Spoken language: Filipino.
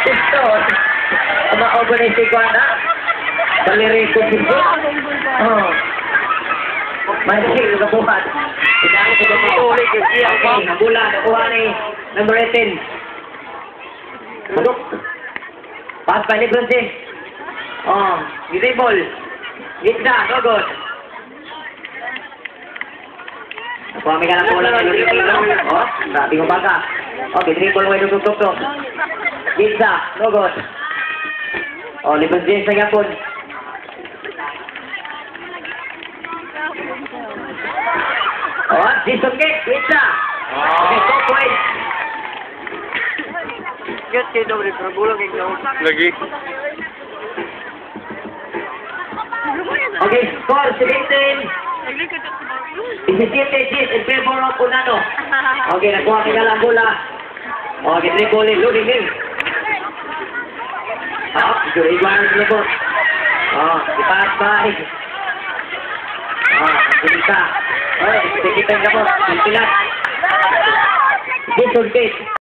Ito. Maka-organize ko na. Baliri ko dito. Oh. Masih kebuhat. Tidak ada kebetulan ke siapa. Bola nakuha ni number 18. Masuk. Pas pa ni Bronze. Oh, dribble. Gitna, no good. Nakuha may kalang bola ni Lulito. Oh, sabi ko baka. Okay, dribble mo ito tuk. Gitna, no good. Oh, Lebron James sa yapon. Oh, Jason Kick, wait na. Okay, 2 points. Cute kayo daw rin, pero gulang ikaw. Lagi. Okay, score 17. 17 Jit in favor of Unano. Okay, nakuha ka lang bola. Okay, dribble ni Loading Hill. Ito, iwanan sa labot. Ipaas bahay. Kita. Kita yung labot. Pilat. Jason Kick.